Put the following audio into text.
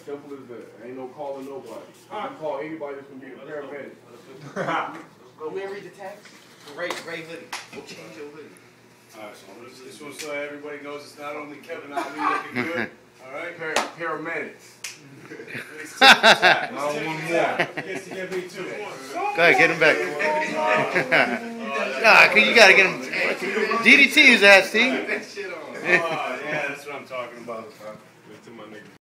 Simple as that. Ain't no calling nobody. You can call anybody that's gonna be the paramedic. You ain't read the text? Gray hoodie. We'll change your hoodie. Alright, so this one so everybody knows it's not only Kevin Ollie looking good. Alright? Paramedics. It's one more. Go ahead, get him back. Nah, cause you gotta get him. DDT his ass, Steve. Oh, yeah, that's what I'm talking about.